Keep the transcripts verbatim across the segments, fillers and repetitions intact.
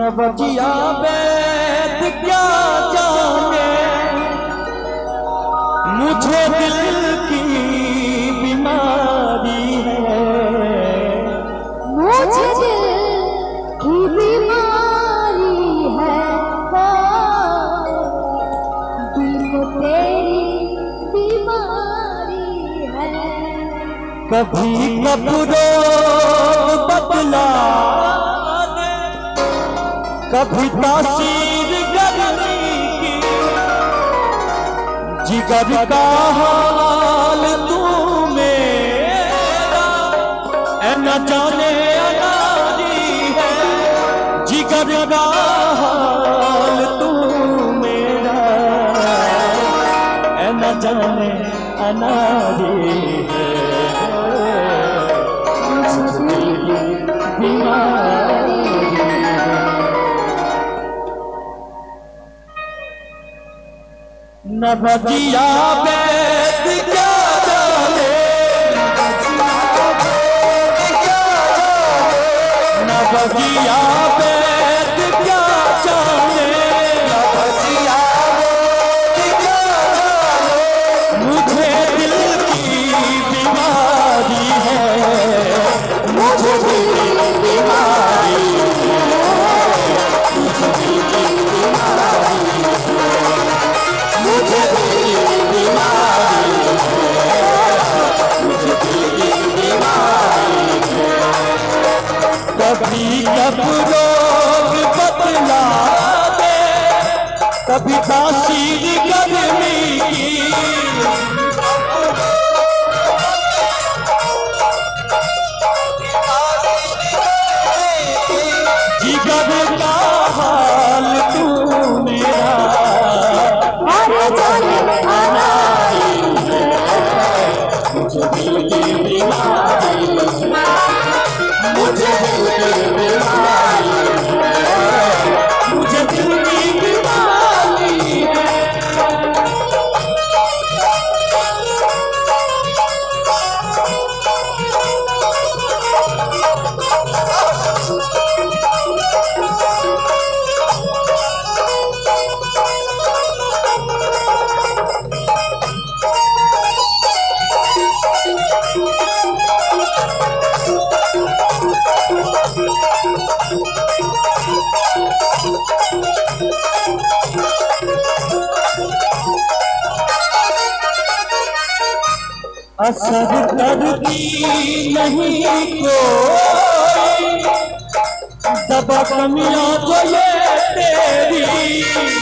नवजिया वैद क्या जाने मुझे दिल की बीमारी है, मुझे दिल की बीमारी है, दिल तेरी बीमारी है। कभी कपड़ो बदला कभी तासीर गर्मी की, जिगर का हाल तू मेरा ऐ न जाने अनारी है, जिगर का हाल तू मेरा ऐ न जाने अनारी है। नवजिया वैद क्या जाने, नवजिया वैद क्या जाने, नवजिया वैद क्या जाने, मुझे दिल की बीमारी है, मुझे दिल की बीमारी है, मुझे दिल की बीमारी है, मुझे दिल की बीमारी है, मुझे दिल की बीमारी है। कभी कब रोग बदला दे, कभी तासीर गर्मी की, जिगर का हाल तू मेरा मुझे दिल की बीमारी है, मुझे दिल की बीमारी है, मुझे दिल की बीमारी है। असर करती नहीं कोई दबा कमियां तो ये तेरी,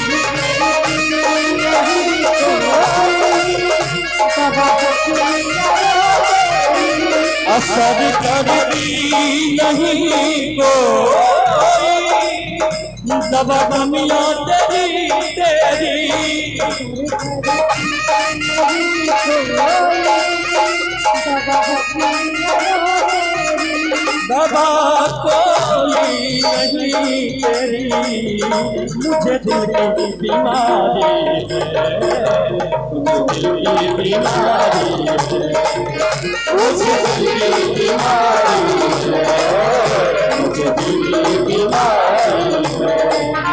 असर करती नहीं कोई दबा कमियां तेरी तेरी, दबा कोई नहीं तेरी, मुझे दिल की बीमारी है, मुझे दिल की बीमारी है, मुझे दिल की बीमारी है, मुझे दिल की बीमारी है।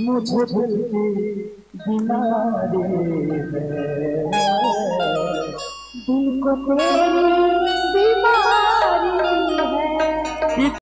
मुझे दिल की बीमारी है, दिल को तेरी बीमारी है।